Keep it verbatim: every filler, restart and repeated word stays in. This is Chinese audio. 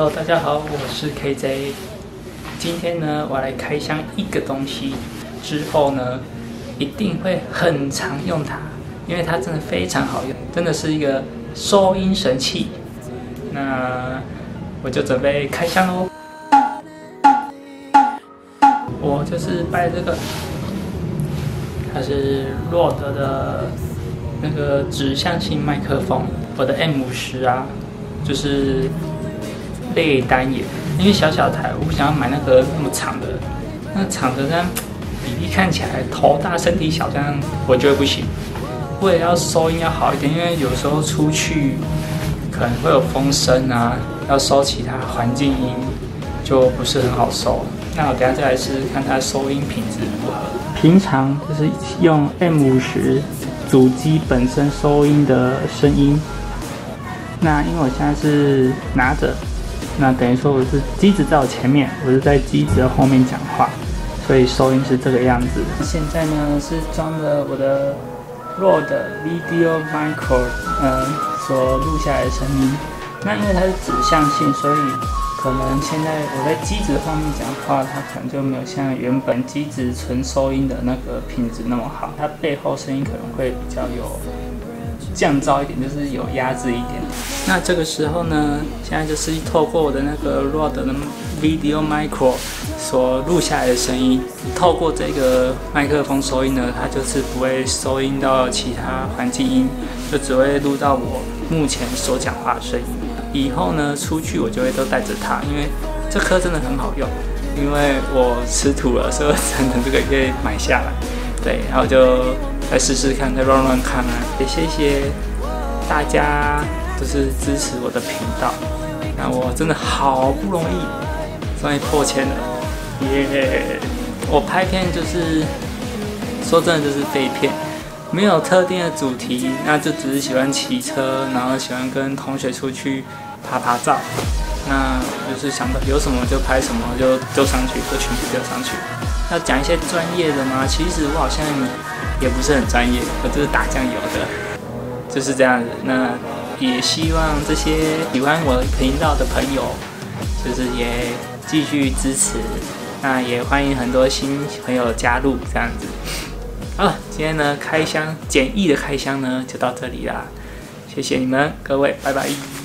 Hello， 大家好，我是 K J。今天呢，我来开箱一个东西，之后呢，一定会很常用它，因为它真的非常好用，真的是一个收音神器。那我就准备开箱喽。我就是拜这个，它是 Rode 的那个指向性麦克风，我的 M 五十啊，就是类单眼，因为小小台，我不想要买那个那么长的，那长的这样比例看起来头大身体小，这样我觉得不行。为了要收音要好一点，因为有时候出去可能会有风声啊，要收其他环境音就不是很好收。那我等一下再来试试看它收音品质如何。平常就是用 M 五十主机本身收音的声音，那因为我现在是拿着。那等于说我是机子在我前面，我是在机子的后面讲话，所以收音是这个样子。现在呢是装了我的 Rode Video Micro， 嗯，所录下来的声音。那因为它是指向性，所以可能现在我在机子后面讲话，它可能就没有像原本机子纯收音的那个品质那么好，它背后声音可能会比较有降噪一点，就是有压制一点。那这个时候呢，现在就是透过我的那个 Rode 的 Video Micro 所录下来的声音，透过这个麦克风收音呢，它就是不会收音到其他环境音，就只会录到我目前所讲话的声音。以后呢，出去我就会都带着它，因为这颗真的很好用。因为我吃土了，所以我真的这个可以买下来。对，然后就来试试看，再乱乱看啊！也谢谢大家，就是支持我的频道。那我真的好不容易，终于破千了，耶、yeah ！我拍片就是说真的就是废片，没有特定的主题，那就只是喜欢骑车，然后喜欢跟同学出去拍拍照。那就是想到有什么就拍什么，就丢上去，就全部丢上去。要讲一些专业的吗？其实我好像也不是很专业，我就是打酱油的，就是这样子。那也希望这些喜欢我频道的朋友，就是也继续支持。那也欢迎很多新朋友加入，这样子。好了，今天呢开箱简易的开箱呢就到这里啦，谢谢你们各位，拜拜。